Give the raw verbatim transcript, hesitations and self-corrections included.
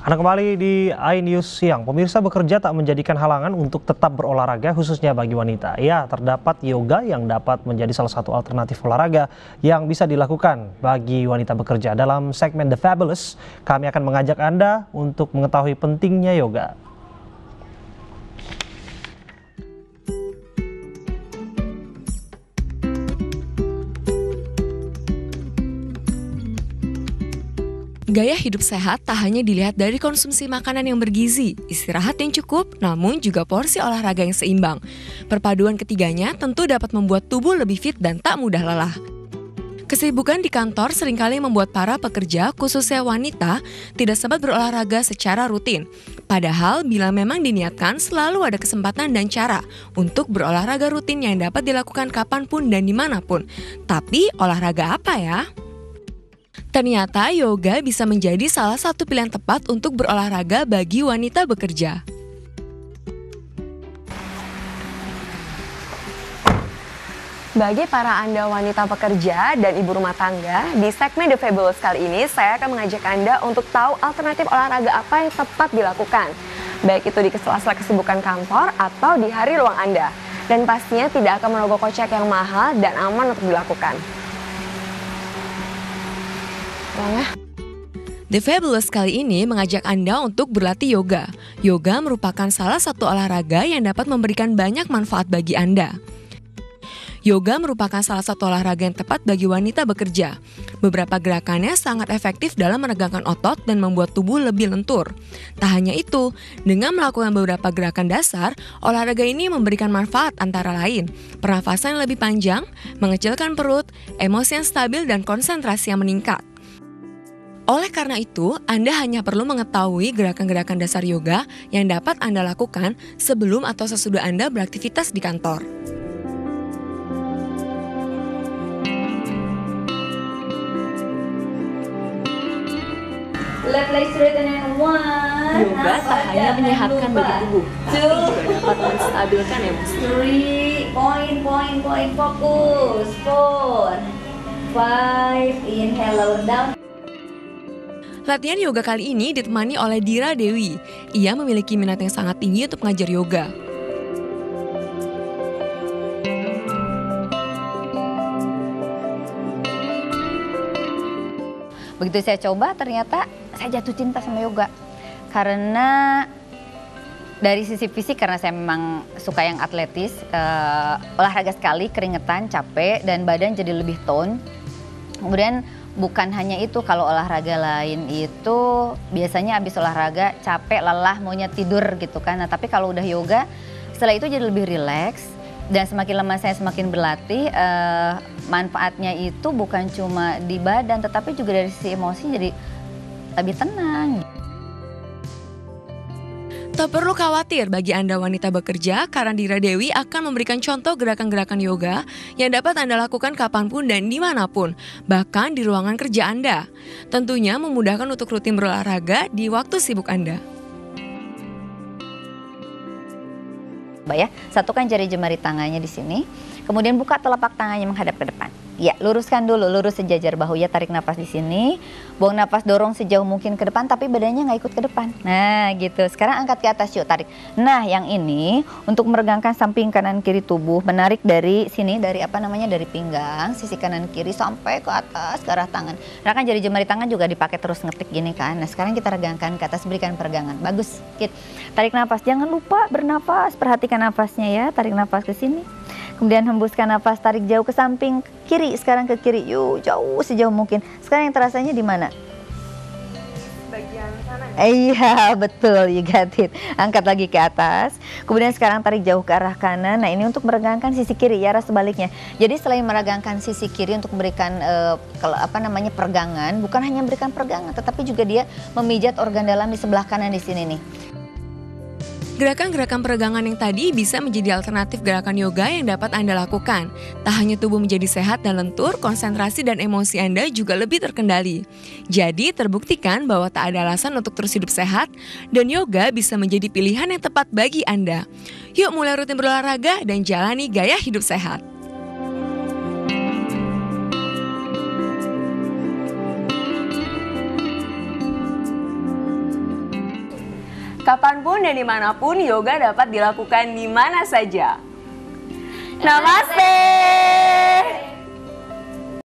Anda kembali di iNews Siang. Pemirsa, bekerja tak menjadikan halangan untuk tetap berolahraga, khususnya bagi wanita. Ya, terdapat yoga yang dapat menjadi salah satu alternatif olahraga yang bisa dilakukan bagi wanita bekerja. Dalam segmen The Fabulous, kami akan mengajak Anda untuk mengetahui pentingnya yoga. Gaya hidup sehat tak hanya dilihat dari konsumsi makanan yang bergizi, istirahat yang cukup, namun juga porsi olahraga yang seimbang. Perpaduan ketiganya tentu dapat membuat tubuh lebih fit dan tak mudah lelah. Kesibukan di kantor seringkali membuat para pekerja, khususnya wanita, tidak sempat berolahraga secara rutin. Padahal bila memang diniatkan, selalu ada kesempatan dan cara untuk berolahraga rutin yang dapat dilakukan kapanpun dan dimanapun. Tapi olahraga apa ya? Ternyata yoga bisa menjadi salah satu pilihan tepat untuk berolahraga bagi wanita bekerja. Bagi para Anda wanita pekerja dan ibu rumah tangga, di segmen The Fabulous kali ini saya akan mengajak Anda untuk tahu alternatif olahraga apa yang tepat dilakukan. Baik itu di sela-sela kesibukan kantor atau di hari luang Anda. Dan pastinya tidak akan merogoh kocek yang mahal dan aman untuk dilakukan. The Fabulous kali ini mengajak Anda untuk berlatih yoga. Yoga merupakan salah satu olahraga yang dapat memberikan banyak manfaat bagi Anda. Yoga merupakan salah satu olahraga yang tepat bagi wanita bekerja. Beberapa gerakannya sangat efektif dalam menegangkan otot dan membuat tubuh lebih lentur. Tak hanya itu, dengan melakukan beberapa gerakan dasar, olahraga ini memberikan manfaat antara lain pernafasan yang lebih panjang, mengecilkan perut, emosi yang stabil, dan konsentrasi yang meningkat. Oleh karena itu, Anda hanya perlu mengetahui gerakan-gerakan dasar yoga yang dapat Anda lakukan sebelum atau sesudah Anda beraktivitas di kantor. Yoga tak hanya menyehatkan bagi tubuh, tapi juga dapat menstabilkan emosi. Three, point, point, point, fokus. Four, five, inhale, down. Latihan yoga kali ini ditemani oleh Dira Dewi. Ia memiliki minat yang sangat tinggi untuk mengajar yoga. Begitu saya coba, ternyata saya jatuh cinta sama yoga. Karena dari sisi fisik, karena saya memang suka yang atletis, uh, olahraga sekali, keringetan, capek, dan badan jadi lebih tone. Kemudian bukan hanya itu, kalau olahraga lain itu biasanya habis olahraga capek, lelah, maunya tidur gitu kan. Nah, tapi kalau udah yoga, setelah itu jadi lebih rileks. Dan semakin lama saya semakin berlatih, eh, manfaatnya itu bukan cuma di badan, tetapi juga dari sisi emosi jadi lebih tenang. Tak perlu khawatir bagi Anda wanita bekerja, karena Dira Dewi akan memberikan contoh gerakan-gerakan yoga yang dapat Anda lakukan kapanpun dan dimanapun, bahkan di ruangan kerja Anda. Tentunya memudahkan untuk rutin berolahraga di waktu sibuk Anda. Mbak ya, satukan jari jemari tangannya di sini, kemudian buka telapak tangannya menghadap ke depan. Ya, luruskan dulu, lurus sejajar bahu ya, tarik nafas di sini, buang nafas, dorong sejauh mungkin ke depan, tapi badannya nggak ikut ke depan. Nah, gitu. Sekarang angkat ke atas, yuk, tarik. Nah, yang ini untuk meregangkan samping kanan kiri tubuh, menarik dari sini, dari apa namanya, dari pinggang, sisi kanan kiri sampai ke atas, ke arah tangan. Nah, kan jari jemari tangan juga dipakai terus ngetik gini kan. Nah, sekarang kita regangkan ke atas, berikan peregangan. Bagus, Kit. Tarik nafas, jangan lupa bernafas, perhatikan nafasnya ya, tarik nafas ke sini. Kemudian hembuskan nafas, tarik jauh ke samping kiri, sekarang ke kiri, yuk jauh sejauh mungkin. Sekarang yang terasanya di mana? Bagian sana. Iya, betul, you got it. Angkat lagi ke atas. Kemudian sekarang tarik jauh ke arah kanan. Nah, ini untuk meregangkan sisi kiri, ya, arah sebaliknya. Jadi selain meregangkan sisi kiri untuk memberikan uh, kalau apa namanya peregangan, bukan hanya memberikan peregangan, tetapi juga dia memijat organ dalam di sebelah kanan di sini nih. Gerakan-gerakan peregangan yang tadi bisa menjadi alternatif gerakan yoga yang dapat Anda lakukan. Tak hanya tubuh menjadi sehat dan lentur, konsentrasi dan emosi Anda juga lebih terkendali. Jadi terbuktikan bahwa tak ada alasan untuk terus hidup sehat, dan yoga bisa menjadi pilihan yang tepat bagi Anda. Yuk mulai rutin berolahraga dan jalani gaya hidup sehat. Kapanpun dan dimanapun yoga dapat dilakukan di mana saja. Namaste.